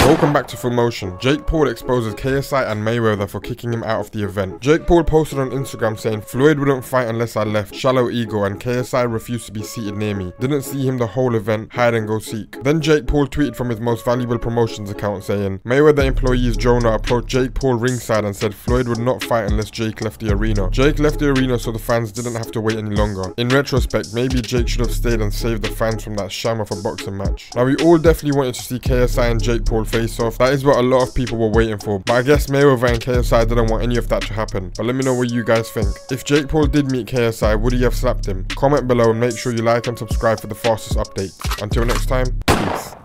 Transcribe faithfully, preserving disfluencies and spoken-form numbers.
Welcome back to Full Motion. Jake Paul exposes K S I and Mayweather for kicking him out of the event. Jake Paul posted on Instagram saying, "Floyd wouldn't fight unless I left, shallow ego, and K S I refused to be seated near me. Didn't see him the whole event, hide and go seek." Then Jake Paul tweeted from his most valuable promotions account saying, "Mayweather employees Jonah approached Jake Paul ringside and said Floyd would not fight unless Jake left the arena. Jake left the arena so the fans didn't have to wait any longer. In retrospect, maybe Jake should have stayed and saved the fans from that sham of a boxing match." Now, we all definitely wanted to see K S I and Jake Paul face off. That is what a lot of people were waiting for, but I guess Mayweather and K S I didn't want any of that to happen. But let me know what you guys think. If Jake Paul did meet K S I, would he have slapped him? Comment below and make sure you like and subscribe for the fastest updates. Until next time, peace.